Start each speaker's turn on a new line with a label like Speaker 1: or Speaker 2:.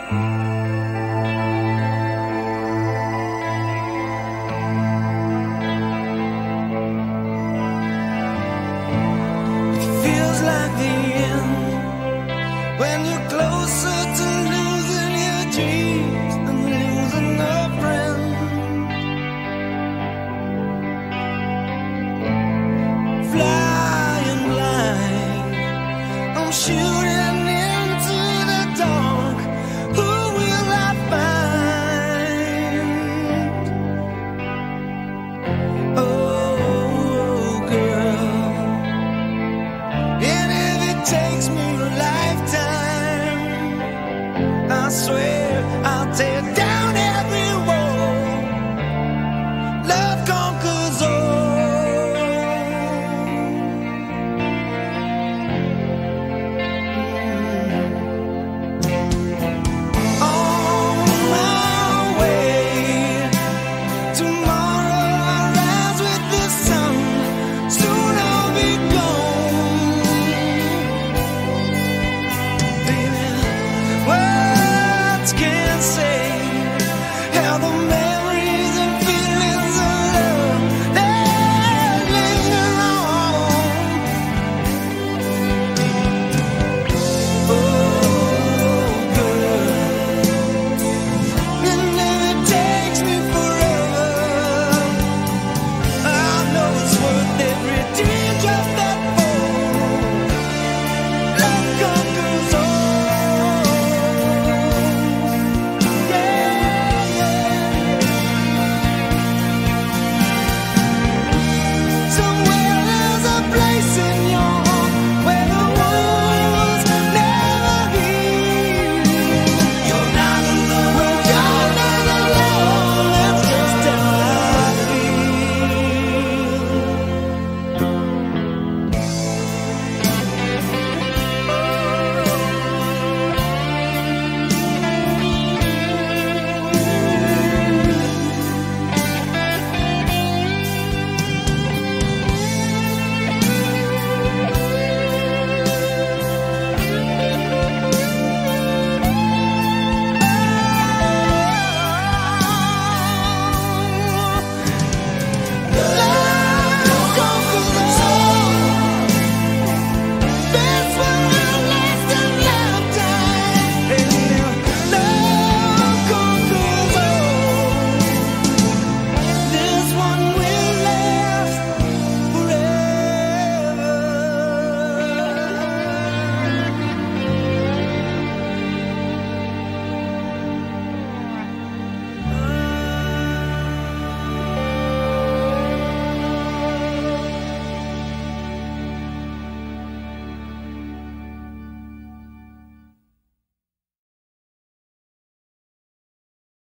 Speaker 1: Feels like the end when you're closer to losing your dreams than losing a friend. Flying blind, I'm shooting into the dark. Who will I find? Oh, girl. And if it takes me a lifetime, I swear I'll tear down every wall. Love conquers all. On my way, tomorrow I'll rise with the sun. Soon I'll be gone. Baby, words can't